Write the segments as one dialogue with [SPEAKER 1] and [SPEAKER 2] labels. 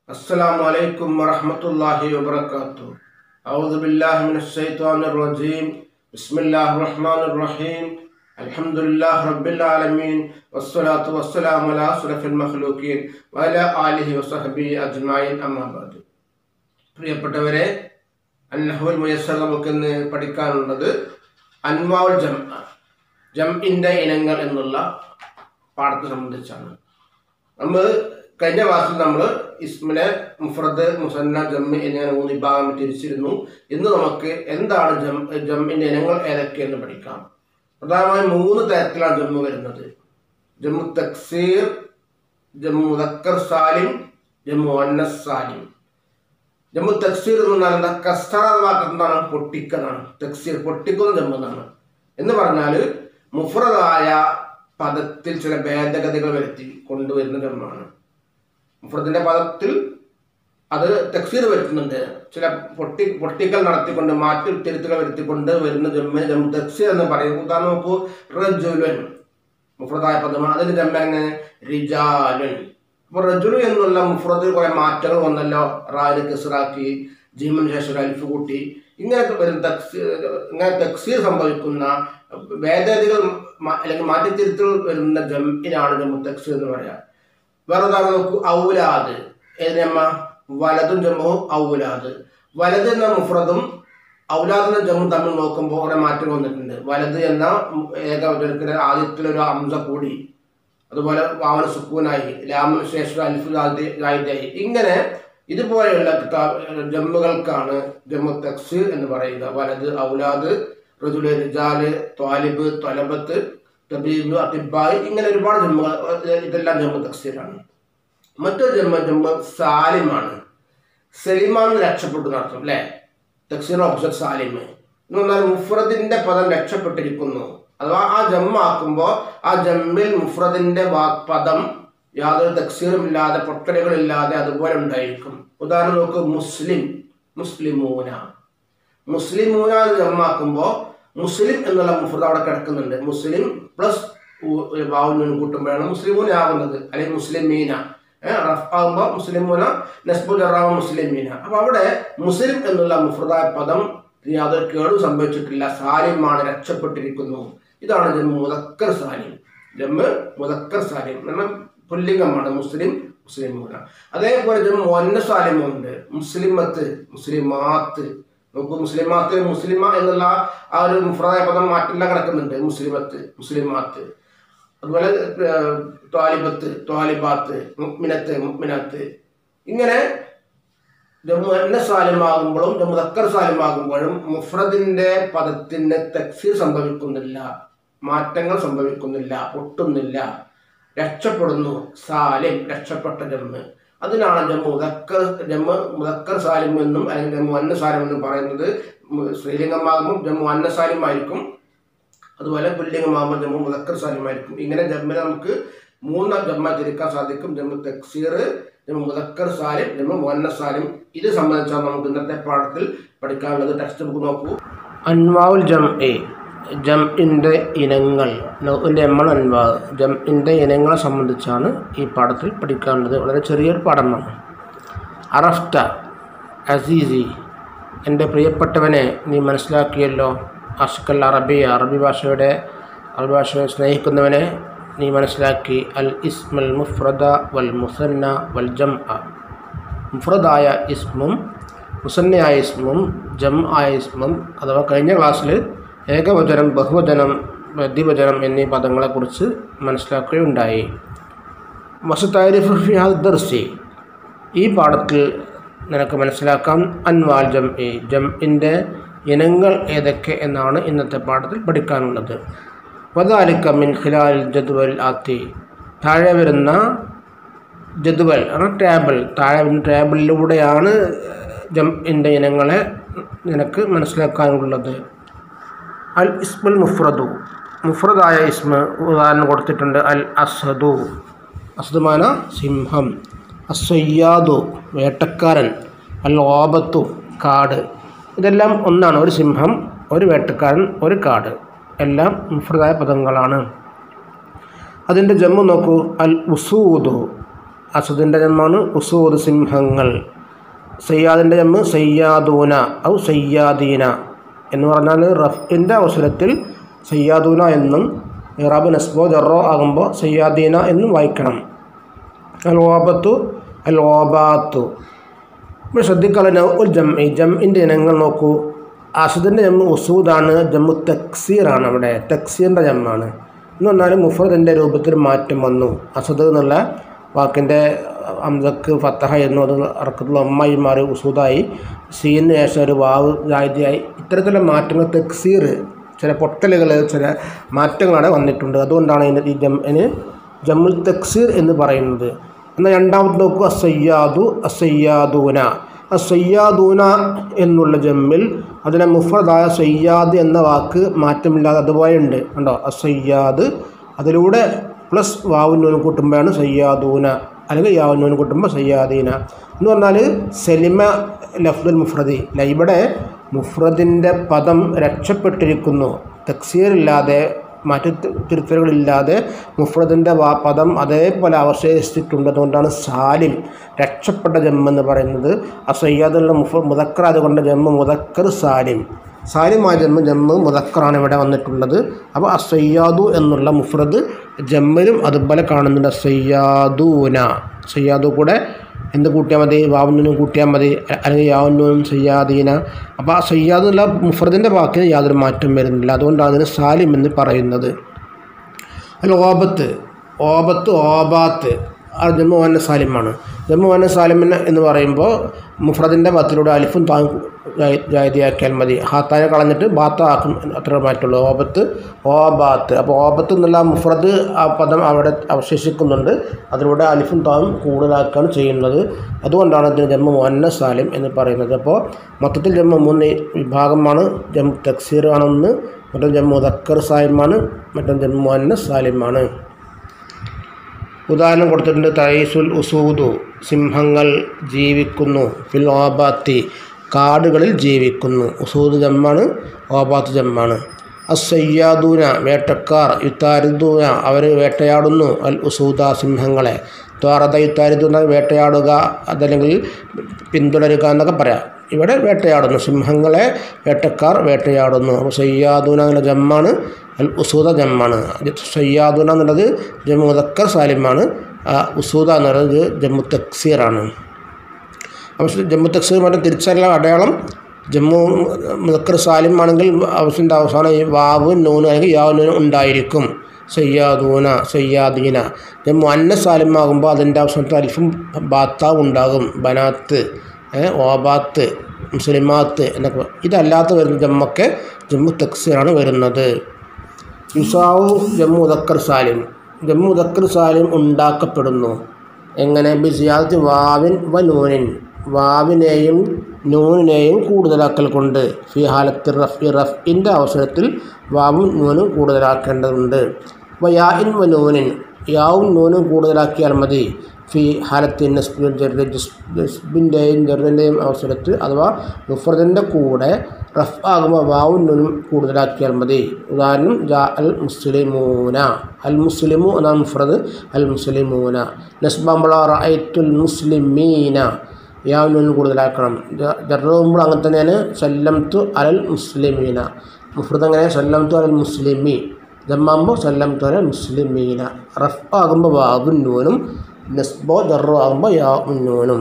[SPEAKER 1] السلام عليكم ورحمة الله وبركاته. أعوذ بالله من الشيطان الرجيم. بسم الله الرحمن الرحيم. الحمد لله رب العالمين والصلاة والسلام على أشرف المخلوقين وعلى آله وصحبه أجمعين أما بعد. പ്രിയപ്പെട്ടവരെ, അന്നഹുൽ മുയസ്സർ നമുക്ക് ഇന്ന് പഠിക്കാനുള്ളത് അൻവാഉൽ ജംഇന്റെ ഇനങ്ങൾ എന്നുള്ള പാഠത്തെ സംബന്ധിച്ചാണ്. നമ്മൾ കഴിഞ്ഞ ക്ലാസ്സിൽ നമ്മൾ ഇസ്മിനെ മുഫ്രദ്, മുസന്ന, ജംഇ എന്നിങ്ങനെ 3 വിഭാഗം തിരിച്ചിരുന്നു. ഇന്ന് നമുക്ക് എന്താണ് ജംഇന്റെ ഇനങ്ങൾ ഏതൊക്കെയെന്ന് പഠിക്കാം. പ്രധാനമായും 3 തരത്തിലാണ് ജംഇ വരുന്നത്: ജംഉ തക്സീർ, ജംഉ മുദക്കർ സാലിം, ജംഉ മുഅന്നസ് സാലിം. ജംഉ തക്സീർ എന്ന് പറഞ്ഞാൽ എന്താ? കസ്റ പൊട്ടിക്കലാണ്. തക്സീർ പൊട്ടിക്കുന്ന ജംഇ എന്ന് പറഞ്ഞാൽ മുഫ്രദായ പദത്തിൽ ചില ഭേദഗതികൾ വരുത്തി കൊണ്ടുവരുന്ന ജംആണ്. മുഫ്രദിന്റെ പദത്തിൽ അത് തക്സീർ വരുത്തുന്നുണ്ട്. ചില പൊട്ടിക്കൽ നടത്തിക്കൊണ്ട് മാറ്റി തിരുത്തുകൾ വരുത്തിക്കൊണ്ട് വരുന്ന ജംഉ തക്സീർ എന്ന് പറയും. ഉദാഹരണം നോക്കൂ, റജുലുൻ മുഫ്രദായ പദമാണ്. അതിന് ജംഇ എങ്ങനെ? റിജാലുൻ. അപ്പോൾ റജുലു എന്നുള്ള മുഫ്രദിൽ കുറെ മാറ്റങ്ങൾ വന്നല്ലോ. റായിന് കസ്റാക്കി, ജീമിന് ശേഷം ഒരു അൽഫ് കൂട്ടി, ഇങ്ങനെ വരുന്ന തക്സീർ സംഭവിക്കുന്ന ഭേദഗതികൾ അല്ലെങ്കിൽ മാറ്റിത്തിരുത്തുകൾ വരുന്ന ജംഇനാണ് ജംഉ തക്സീർ എന്ന് പറയാം. വേറെ ഉദാഹരണം നോക്കൂ, ഔലാദ്. ഏതിനമ്മ? വലതും ജംഉ ഔലാദ്. വലത് എന്ന മുഫ്രദും ഔലാദ് എന്ന ജംഉ തമ്മിൽ നോക്കുമ്പോൾ കുറെ മാറ്റം വന്നിട്ടുണ്ട്. വലത് എന്ന ഏകവചനത്തിന് ആദ്യത്തിലൊരു ഹംസ കൂടി, അതുപോലെ വാവന് സുക്കൂനായി, ലാമിന് ശേഷം അൽഫ് ജായിദായി. ഇങ്ങനെ ഇതുപോലെയുള്ള ജംഉകൾക്കാണ് ജംഉ തക്സീർ എന്ന് പറയുക. വലത്, ഔലാദ്, റജുല്, റിജാല്, ത്വാലിബ്, ത്വലബത്ത്, തബീബ്, അതിബായി, ഇങ്ങനെ ഒരുപാട് ജംഉകൾ. ഇതെല്ലാം ജംഉ തക്സീറാണ്. മറ്റൊരു ജംഉ സാലിമാണ്. സലിമാന്ന് രക്ഷപ്പെട്ടു നടത്തും അല്ലേ? തക്സീർ ഓപ്പോസിറ്റ് സാലിമ് എന്ന് പറഞ്ഞാൽ മുഫ്രദിന്റെ പദം രക്ഷപ്പെട്ടിരിക്കുന്നു. അഥവാ ആ ജംആക്കുമ്പോൾ ആ ജംഇൽ മുഫ്രദിന്റെ പദം യാതൊരു തക്സീറും ഇല്ലാതെ, പൊട്ടലുകളില്ലാതെ അതുപോലെ ഉണ്ടായിരിക്കും. ഉദാഹരണം നോക്ക്, മുസ്ലിം, മുസ്ലിമൂന. മുസ്ലിമൂന എന്ന് ജംആക്കുമ്പോൾ മുസ്ലിം എന്നുള്ള മുഫ്രദ് അവിടെ കിടക്കുന്നുണ്ട്. മുസ്ലിം പ്ലസ് വാവുൻ കൂട്ടുമ്പോഴാണ് മുസ്ലിമൂന ആകുന്നത്. അല്ലെങ്കിൽ മുസ്ലിമീന റഫ് ആകുമ്പോൾ മുസ്ലിമൂന, നസ്ബു ജറാവ് മുസ്ലിമീന. അപ്പൊ അവിടെ മുസ്ലിം എന്നുള്ള മുഫ്രദായ പദം യാതൊരു കേടും സംഭവിച്ചിട്ടില്ല, സാലിമാണ്, രക്ഷപ്പെട്ടിരിക്കുന്നു. ഇതാണ് ജംഉ മുദക്കർ സാലിം. ജംഉ മുദക്കർ സാലിം എന്നാൽ പുല്ലിംഗമാണ്. മുസ്ലിം, മുസ്ലിമൂന. അതേപോലെ ജംഉ മുഅന്നസ് സാലിമുണ്ട്. മുസ്ലിമത്ത്, മുസ്ലിമാത്ത്. നോക്കൂ, മുസ്ലിമാത്ത്, മുസ്ലിമ എന്നുള്ള ആ ഒരു മുഫ്രദായ പദം മാറ്റില്ല കിടക്കുന്നുണ്ട്. മുസ്ലിമത്ത്, മുസ്ലിമാത്ത്. അതുപോലെ ത്വാലിബത്ത്, ത്വാലിബാത്ത്, മുഅ്മിനത്ത്, മുഅ്മിനാത്ത്. ഇങ്ങനെ ജംഉ മുഅന്നസ് സാലിമാകുമ്പോഴും ജംഉ മുദക്കർ സാലിമാകുമ്പോഴും മുഫ്രദിന്റെ പദത്തിന് തക്സീർ സംഭവിക്കുന്നില്ല, മാറ്റങ്ങൾ സംഭവിക്കുന്നില്ല, പൊട്ടുന്നില്ല, രക്ഷപ്പെടുന്നു. സാലിം, രക്ഷപ്പെട്ട ജംഉ. അതിനാണ് ജംഉ മുദക്കർ സാലിം എന്നും അല്ലെങ്കിൽ ജംഉ മുഅന്നസ് സാലിം എന്നും പറയുന്നത്. സ്ത്രീലിംഗമാകുമ്പോൾ ജംഉ മുഅന്നസ് സാലിം ആയിരിക്കും, അതുപോലെ പുല്ലിംഗമാകുമ്പോൾ ജംഉ മുദക്കർ സാലിം ആയിരിക്കും. ഇങ്ങനെ ജംഇനെ നമുക്ക് 3 ജംആ തിരിക്കാൻ സാധിക്കും: ജംഉ തക്സീർ, ജംഉ മുദക്കർ സാലിം, ജംഉ മുഅന്നസ് സാലിം. ഇത് സംബന്ധിച്ചാണ് നമുക്ക് ഇന്നത്തെ പാഠത്തിൽ പഠിക്കാനുള്ളത്. ടെക്സ്റ്റ് ബുക്ക് നോക്കൂ. അൻവാഉൽ ജംഇന്റെ ഇനങ്ങൾ. ജംഇന്റെ ഇനങ്ങളെ സംബന്ധിച്ചാണ് ഈ പാഠത്തിൽ പഠിക്കാനുള്ളത്. വളരെ ചെറിയൊരു പാഠമാണ്. അറഫ്ത അസീസി, എൻ്റെ പ്രിയപ്പെട്ടവനെ നീ മനസ്സിലാക്കിയല്ലോ. അഷ്കൽ അറബി, അറബി ഭാഷയെ സ്നേഹിക്കുന്നവനെ നീ മനസ്സിലാക്കി. അൽ ഇസ്മുൽ മുഫ്രദ വൽ മുസന്ന വൽ ജംഅ. മുഫ്രദായ ഇസ്മും മുസന്നയായ ഇസ്മും ജംആയ ഇസ്മും, അഥവാ കഴിഞ്ഞ ക്ലാസ്സിൽ ഏകവചനം, ബഹുവചനം, ദ്വിവചനം എന്നീ പദങ്ങളെക്കുറിച്ച് മനസ്സിലാക്കുകയുണ്ടായി. വസതഅരിഫു ഫി ഹാദ ദർസി, ഈ പാഠത്തിൽ നിനക്ക് മനസ്സിലാക്കാം അൻവാഉൽ ജംഇന്റെ ഇനങ്ങൾ ഏതൊക്കെ എന്നാണ് ഇന്നത്തെ പാഠത്തിൽ പഠിക്കാനുള്ളത്. വദാലിക മിൻ ഖിലാലിൽ ജദ്വൽ ആത്തി, താഴെ വരുന്ന ജദ്വൽ ടേബിൾ, താഴെ വരുന്ന ടേബിളിലൂടെയാണ് ജംഇന്റെ ഇനങ്ങളെ നിനക്ക് മനസ്സിലാക്കാനുള്ളത്. അൽ ഇസ്മുൽ മുഫ്രദു, മുഫ്രദായ ഇസ്മ ഉദാഹരണം കൊടുത്തിട്ടുണ്ട്. അൽ അസ്ഹദു, അസ്ദുമാന സിംഹം. അസ്സയ്യാദു, വേട്ടക്കാരൻ. അൽ ഗാബത്തു, കാട്. ഇതെല്ലാം ഒന്നാണ്. ഒരു സിംഹം, ഒരു വേട്ടക്കാരൻ, ഒരു കാട്, എല്ലാം മുഫ്രദായ പദങ്ങളാണ്. അതിൻ്റെ ജംഉ നോക്കൂ. അൽ ഉസൂദു, അസദിൻ്റെ ജമ്മാണ് ഉസൂദ് സിംഹങ്ങൾ. സയ്യാദിൻ്റെ ജമ്മ് സയ്യാദൂന ഔ സയ്യാദീന എന്ന് പറഞ്ഞാൽ റഫിൻ്റെ അവസരത്തിൽ സയ്യാദൂന എന്നും ഇറാബ് നസ്ബോ ജറോ ആകുമ്പോൾ സയ്യാദീന എന്നും വായിക്കണം. അൽ ഓബത്തു അൽ ഓബാത്തു. ഇപ്പോൾ ശ്രദ്ധിക്കാനുള്ള ഒരു ജമ്മിൻ്റെ ഇനങ്ങൾ നോക്കൂ. അസദിൻ്റെ ജമ്മ് ഉസൂദാണ്, ജമ്മു തക്സീറാണ്. അവിടെ തക്സീറിൻ്റെ ജമ്മാണ് എന്ന് പറഞ്ഞാൽ മുഫ്രദിൻ്റെ രൂപത്തിൽ മാറ്റം വന്നു. അസദ് എന്നുള്ള വാക്കിൻ്റെ അംസക്ക് ഫത്തഹ എന്നു അത് അറക്കത്തുള്ള അമ്മായി മാറി ഉസൂദായി, സീന് ശേഷം ഒരു വാവ് ജാതിയായി. ഇത്തരത്തിലുള്ള മാറ്റങ്ങൾ തക്സീർ, ചില പൊട്ടലുകൾ, ചില മാറ്റങ്ങളാണ് വന്നിട്ടുണ്ട്. അതുകൊണ്ടാണ് ഈ ജമ്മുൽ തക്സീർ എന്ന് പറയുന്നത്. എന്നാൽ രണ്ടാമത് നോക്കൂ, അസയ്യാദു അസയ്യാദൂന. അസയ്യാദൂന എന്നുള്ള ജമ്മിൽ അതിനെ മുഫ്രദായ സയ്യാദ് എന്ന വാക്ക് മാറ്റമില്ലാതെ അതുപോലെ ഉണ്ട്. കണ്ടോ, അസയ്യാദ് അതിലൂടെ പ്ലസ് വാവും നൂനും കൂട്ടുമ്പോഴാണ് സയ്യാദൂന, അല്ലെങ്കിൽ യാവും നൂനും കൂട്ടുമ്പോൾ സയ്യാദീന എന്ന് പറഞ്ഞാൽ സലിമ ലഫ്ദുൽ മുഫ്രദി. ഇവിടെ മുഫ്രദിൻ്റെ പദം രക്ഷപ്പെട്ടിരിക്കുന്നു, തക്സീറില്ലാതെ മറ്റു തിരുത്തലുകളില്ലാതെ മുഫ്രദിൻ്റെ പദം അതേപോലെ അവശേഷിച്ചിട്ടുണ്ട്. അതുകൊണ്ടാണ് സാലിം, രക്ഷപ്പെട്ട ജമ്മെന്ന് പറയുന്നത്. അസയ്യാദുള്ള മുദക്കർ അതുകൊണ്ട് ജമ്മ് മുദക്കർ സാലിം, സാലിമായ ജമ്മ് മുദക്കറാണ് ഇവിടെ വന്നിട്ടുള്ളത്. അപ്പോൾ അസയ്യാദു എന്നുള്ള മുഫ്രദ് ജമ്മിലും അതുപോലെ കാണുന്നുണ്ട്. സയ്യാദൂന, സയ്യാദു കൂടെ എന്ത് കൂട്ടിയാൽ മതി? വാവുന്നൂനും കൂട്ടിയാൽ മതി, അല്ലെങ്കിൽ യാവുന്നൂനും സയ്യാദീന. അപ്പോൾ ആ സയ്യാദ് എന്നുള്ള മുഫ്രദിൻ്റെ വാക്കിന് യാതൊരു മാറ്റം വരുന്നില്ല. അതുകൊണ്ടാണ് അതിന് സാലിം എന്ന് പറയുന്നത്. അല്ല ഓബത്ത്, ഓബത്ത് ഓബാത്ത് ആ ജമ്മു മുഅന്നസ് സാലിമാണ്. ജമ്മു മുഅന്നസ് സാലിമിന് എന്ന് പറയുമ്പോൾ മുഫ്രദിൻ്റെ പത്തിലൂടെ അലിഫും താങ് ജാതിയാക്കിയാൽ മതി. ഹാത്താനെ കളഞ്ഞിട്ട് ബാത്ത ആക്കും, അത്ര മാറ്റുള്ളൂ. ഓബത്ത് ഓബാത്ത്. അപ്പോൾ ഓബത്ത് എന്നുള്ള മുഫ്രദ് ആ പദം അവിടെ അവശേഷിക്കുന്നുണ്ട്, അതിലൂടെ അലിഫും താങ്ങും കൂടുതലാക്കുകയാണ് ചെയ്യുന്നത്. അതുകൊണ്ടാണ് ഇതിന് ജമ്മു മുഅന്നസ് സാലിം എന്ന് പറയുന്നത്. അപ്പോൾ മൊത്തത്തിൽ ജമ്മു 3 വിഭാഗമാണ്. ജമ്മു തക്സീർ ആണെന്ന്, മറ്റൊരു ജമ്മു മുദക്കർ സാലിമാണ്, മറ്റൊരു ജമ്മു മുഅന്നസ് സാലിമാണ്. ഉദാഹരണം കൊടുത്തിട്ടുണ്ട്. തൈസുൽ ഉസൂദു, സിംഹങ്ങൾ ജീവിക്കുന്നു. ഫിൽ ഓബാത്തി, കാടുകളിൽ ജീവിക്കുന്നു. ഉസൂദ് ജമ്മാണ്, ഓബാത്ത് ജമ്മാണ്. അസയ്യാദൂന, വേട്ടക്കാർ. യുത്താരിദൂന, അവർ വേട്ടയാടുന്നു. അൽ ഉസൂദ, സിംഹങ്ങളെ. ത്വാറത യുത്താരിദൂന, വേട്ടയാടുക, അതല്ലെങ്കിൽ പിന്തുടരുക എന്നൊക്കെ പറയാം. ഇവിടെ വേട്ടയാടുന്നു, സിംഹങ്ങളെ വേട്ടക്കാർ വേട്ടയാടുന്നു. അപ്പോൾ സയ്യാദൂന എന്നുള്ള ജമ്മാണ്, അൽ ഉസൂദ ജമ്മാണ്. സയ്യാദൂന എന്നുള്ളത് ജമ്മു മുദക്കർ സാലിമാണ്, ഉസൂദ എന്നുള്ളത് ജമ്മു തക്സീറാണ്. അപ്പോൾ ജമ്മു തക്സീർ മറ്റേ തിരിച്ചറിയാൻ അടയാളം ജമ്മു മുദക്കർ സാലിം ആണെങ്കിൽ അവസിൻ്റെ അവസാനം ഈ വാവ് നൂന് അല്ലെങ്കിൽ യാവ് നൂന് ഉണ്ടായിരിക്കും. സയ്യാദൂന സയ്യാദീന. ജമ്മു മുഅന്നസ് സാലിം ആകുമ്പോൾ അതിൻ്റെ അവസാനത്തെ അലിഫും ബാത്താവും ഉണ്ടാകും. ബനാത്ത്, ഓബാത്ത്, മുസ്ലിമാത്ത് എന്നൊക്കെ. ഇതല്ലാത്ത വരുന്ന ജമ്മൊക്കെ ജമ്മു തക്സീറാണ് വരുന്നത്. യുസാവു ജമ്മു മുദക്കർ സാലിം. ജമ്മു മുദക്കർ സാലിം ഉണ്ടാക്കപ്പെടുന്നു. എങ്ങനെ? ബിസിയാദത്തി വാവിൻ വ നൂനിൻ, വാവിനെയും നൂനിനെയും കൂടുതലാക്കൽ കൊണ്ട്. ഫി ഹാലത്ത് റഫ്, റഫിൻ്റെ അവസരത്തിൽ വാവും നൂനും കൂടുതലാക്കേണ്ടതുണ്ട്. വ യാ ഇൻ വ നൂനിൻ, യാവും നൂനും കൂടുതലാക്കിയാൽ മതി. ഫി ഹാലത്തിൻ നസ്ബിൻ ജർരി, ജസ്ബിൻ്റെയും ജറിൻ്റെയും അവസരത്തിൽ, അഥവാ മുഫ്രദിൻ്റെ കൂടെ റഫ് ആകുമ്പോൾ വാവും നൂനും കൂടുതലാക്കിയാൽ മതി. ഉദാഹരണം ജാ അൽ മുസ്ലിമൂന, അൽ മുസ്ലിമു എന്നാണ് മുഫ്രദ്, അൽ മുസ്ലിമൂന. നസ്ബാകുമ്പോൾ റഅയ്തുൽ മുസ്ലിമീന, യാവും നൂനും കൂടുതലാക്കണം. ജറുമ്പോൾ അങ്ങനെ തന്നെയാണ്. സല്ലംതു അലൽ മുസ്ലിമീന, മുഫ്രദ് അങ്ങനെ സല്ലംതു അലൽ മുസ്ലിമി. ജമ്മാകുമ്പോൾ സല്ലംതു അലൽ മുസ്ലിമീന. റഫ് ആകുമ്പോൾ വാവും നൂനും, നസ്ബോ ജറു ആകുമ്പോൾ യാവും നൂനും.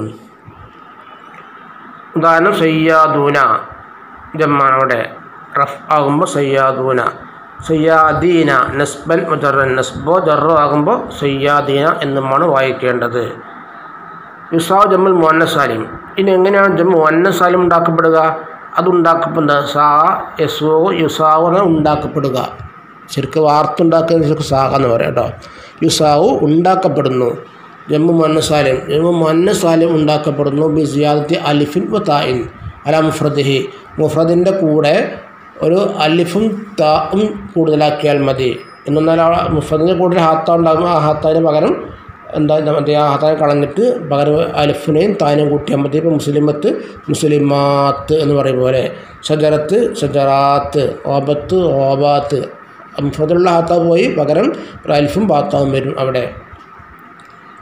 [SPEAKER 1] ഉദാഹരണം സയ്യാദൂന ജമ്മാണ്. അവിടെ റഫ് ആകുമ്പോൾ സയ്യാദൂന. സയ്യാദീന നസ്ബൻ മുജറൻ, നസ്ബോ ജറു ആകുമ്പോൾ സയ്യാദീന എന്നുമാണ് വായിക്കേണ്ടത്. യുസാവ് ജമ്മുൽ മുഅന്നസ് സാലിം. ഇനി എങ്ങനെയാണ് ജമ്മു മുഅന്നസ് സാലിം ഉണ്ടാക്കപ്പെടുക? അതുണ്ടാക്കപ്പെടുന്നത് സാ യസോ യുസാവ് ഉണ്ടാക്കപ്പെടുക. ശരിക്കും വാർത്തുണ്ടാക്കുന്ന ശരിക്കും സാഹ എന്ന് പറയാം കേട്ടോ. യുസാവു ഉണ്ടാക്കപ്പെടുന്നു. ജമ്മു മുഅന്നസ് സാലിം, ജമ്മു മുഅന്നസ് സാലിം ഉണ്ടാക്കപ്പെടുന്നു. ബി സിയാദത്തി അലിഫിൻ വ താഇൻ അല മുഫ്രദിഹി, മുഫ്രദിൻ്റെ കൂടെ ഒരു അലിഫും താഉം കൂടുതലാക്കിയാൽ മതി. എന്നാൽ ആ മുഫ്രദിൻ്റെ കൂടെ ഹാത്ത ഉണ്ടാകുമ്പോൾ ആ ഹാത്തതിന് പകരം മറ്റേ ആ ഹാത്താനെ കളഞ്ഞിട്ട് പകരം അലിഫിനെയും താനും കൂട്ടിയാൽ മതി. ഇപ്പോൾ മുസ്ലിമത്ത് മുസ്ലിമാത്ത് എന്ന് പറയും പോലെ. ഷജറത്ത് ഷജറാത്ത്, ഓബത്ത് ഓബാത്ത്. മുഫ്രദിലുള്ള ഹാത്ത പോയി പകരം ഒരു അലിഫും ബാത്താവും വരും അവിടെ.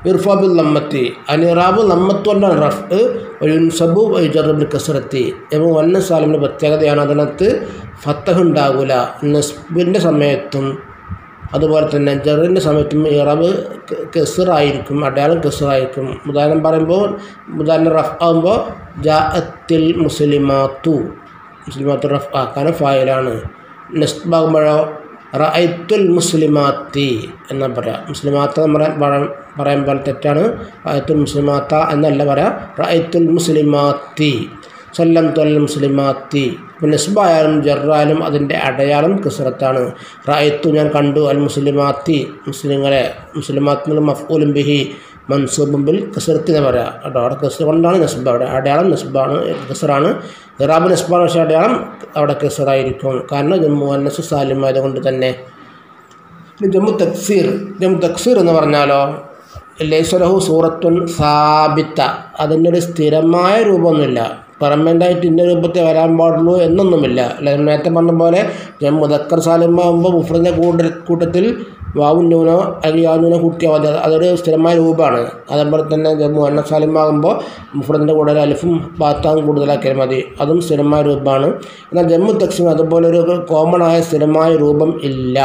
[SPEAKER 1] ഇർഫാബുൽ ലമ്മത്തി അനിറാബ് ലമ്മത്തുകൊണ്ടാണ് റഫ് യുൻസബു വൈജറുബിൽ കസറത്തി ଏବଂ വന്ന സാലിമിൻ്റെ പ്രത്യേകതയാണ് അതിനകത്ത് ഫത്തഹ് ഉണ്ടാകില്ല നസ്ബിൻ്റെ സമയത്തും അതുപോലെ തന്നെ ജറിൻ്റെ സമയത്തും ഇറാബ് കെസറായിരിക്കും, അടയാളം കെസറായിരിക്കും. ഉദാഹരണം പറയുമ്പോൾ ഉദാഹരണം റഫ് ആകുമ്പോൾ ജാഅത്തിൽ മുസ്ലിമാത്തു റഫ് ആക്കാനും ഫായിലാണ്. നസ്ബാകുമ്പോഴോ റഅയ്ത്തുൽ മുസ്ലിമാത്തി എന്നാ പറയാം. മുസ്ലിമാത്ത പറയുമ്പോൾ തെറ്റാണ്. റഅയ്ത്തുൽ മുസ്ലിമാത്ത എന്നല്ല പറയാം, റഅയ്ത്തുൽ മുസ്ലിമാത്തി സല്ലംതു അൽ മുസ്ലിമാത്തി. നസ്ബായാലും ജറായാലും അതിൻ്റെ അടയാളം കസറത്താണ്. റഅയ്ത്തു ഞാൻ കണ്ടു, അൽ മുസ്ലിമാത്തി മുസ്ലിങ്ങളെ, മുസ്ലിമാത്തിൽ മഫ്ഊലും ബിഹി മൻസൂബും ബിൽ കസറത്തി എന്ന് പറയാം കേട്ടോ. അവിടെ കസർ കൊണ്ടാണ് നസ്ബ, അവിടെ അടയാളം നസ്ബാണ്, കസറാണ്. ഇറാബ് നസ്ബാണ്, പക്ഷേ അടയാളം അവിടെ കസറായിരിക്കും, കാരണം ജമ്മു അന്നസ് സാലിം ആയതുകൊണ്ട് തന്നെ. ജമ്മു തക്സീർ എന്ന് പറഞ്ഞാലോ ലൈസലഹു സൂറത്തുൻ സാബിത്ത, അതിൻ്റെ ഒരു സ്ഥിരമായ രൂപമൊന്നുമില്ല, പെർമനൻ്റായിട്ട് ഇന്ന രൂപത്തിൽ വരാൻ പാടുള്ളൂ എന്നൊന്നുമില്ല. നേരത്തെ പറഞ്ഞ പോലെ ജമ്മു മുദക്കർ സാലിമാകുമ്പോൾ മുഫ്രദിൻ്റെ കൂട്ടത്തിൽ വാവും നൂനോ അല്ലെങ്കിൽ ആ നൂനോ കൂട്ടിയാൽ മതി, അതൊരു സ്ഥിരമായ രൂപമാണ്. അതേപോലെ തന്നെ ജമ്മു അന്നസ് സാലിമാകുമ്പോൾ മുഫ്രദിൻ്റെ കൂടെ അലിഫും ബാത്താവും കൂടുതലാക്കിയാൽ മതി, അതും സ്ഥിരമായ രൂപമാണ്. എന്നാൽ ജമ്മു തക്സീർ അതുപോലെ ഒരു കോമൺ ആയ സ്ഥിരമായ രൂപം ഇല്ല.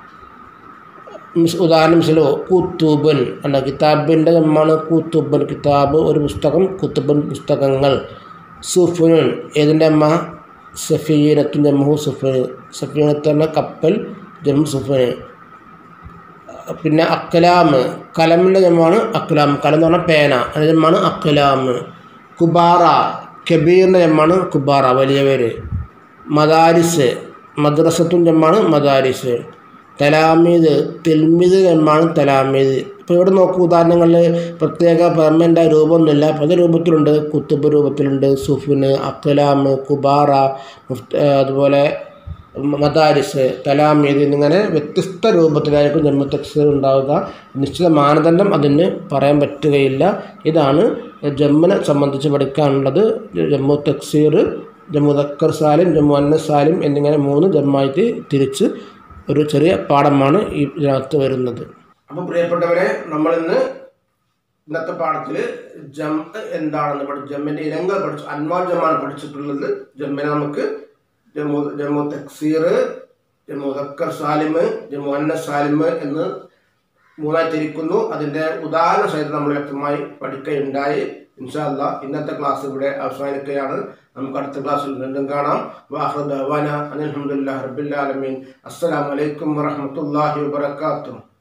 [SPEAKER 1] ഉദാഹരണം മിസ്ലോ കുത്തുബൻ അല്ല, കിതാബിൻ്റെ ജമ്മാണ് കുത്തുബൻ, കിതാബ് ഒരു പുസ്തകം, കുത്തുബൻ പുസ്തകങ്ങൾ. സുഫുൻ ഏതിൻ്റെ അമ്മ സഫീനത്തും ജമ്മു സുഫുൻ, സഫീനത്ത് എന്ന കപ്പൽ ജമ്മു സുഫുന്. പിന്നെ അക്ലാം കലമിൻ്റെ ജമ്മാണ് അക്ലാം, കലം എന്ന് പറഞ്ഞാൽ പേന, അതിൻ്റെ ജമ്മാണ് അക്ലാം. കുബാറ കബീറിൻ്റെ ജമ്മാണ് കുബാറ വലിയവർ. മദാരിസ് മദ്രസത്തും ജമ്മാണ് മദാരിസ്. തലാമീദ് തിൽമീദ് ജമ്മാണ് തലാമീദ്. ഇപ്പോൾ ഇവിടെ നോക്കൂ, ഉദാഹരണങ്ങളിൽ പ്രത്യേക പെർമനൻ്റായ രൂപമൊന്നുമില്ല, പല രൂപത്തിലുണ്ട്. കുത്തുബ് രൂപത്തിലുണ്ട്, സുഫിന്, അക്ലാം, കുബാറ, അതുപോലെ മദാരിസ്, തലാമീദ് എന്നിങ്ങനെ വ്യത്യസ്ത രൂപത്തിലായിരിക്കും ജമ്മു തക്സീർ ഉണ്ടാവുക. നിശ്ചിത മാനദണ്ഡം അതിന് പറയാൻ പറ്റുകയില്ല. ഇതാണ് ജമ്മിനെ സംബന്ധിച്ച് പഠിക്കാനുള്ളത്. ജമ്മു തക്സീർ, ജമ്മു മുദക്കർ സാലിം, ജമ്മു അന്നസ് സാലിം എന്നിങ്ങനെ 3 ജമ്മായിട്ട് തിരിച്ച് ഒരു ചെറിയ പാഠമാണ് ഇതിനകത്ത് വരുന്നത്. അപ്പോൾ പ്രിയപ്പെട്ടവരെ, നമ്മളിന്ന് ഇന്നത്തെ പാഠത്തിൽ ജം എന്താണെന്ന് പഠിച്ചു, ജമ്മിൻ്റെ ഇനങ്ങൾ പഠിച്ചു. അൻവാർ ജമ്മാണ് പഠിച്ചിട്ടുള്ളത്. ജമ്മിനെ നമുക്ക് ജമ്മു തക്സീർ, ജമ്മു മുദക്കർ സാലിം, ജമ്മു അന്നസ് സാലിം എന്ന് 3ആയി തിരിക്കുന്നു. അതിൻ്റെ ഉദാഹരണ സഹിതം നമ്മൾ വ്യക്തമായി പഠിക്കുകയുണ്ടായി. ഇൻഷാ അല്ലാഹ് ഇന്നത്തെ ക്ലാസ് ഇവിടെ അവസാനിക്കുകയാണ്. നമുക്ക് അടുത്ത ക്ലാസ്സിൽ വീണ്ടും കാണാം. വാഖിറു ദഅ്വാനാ അനിൽ ഹംദുലില്ലാഹി റബ്ബിൽ ആലമീൻ. അസ്സലാമു അലൈക്കും വറഹ്മത്തുള്ളാഹി വബറകാതുഹു.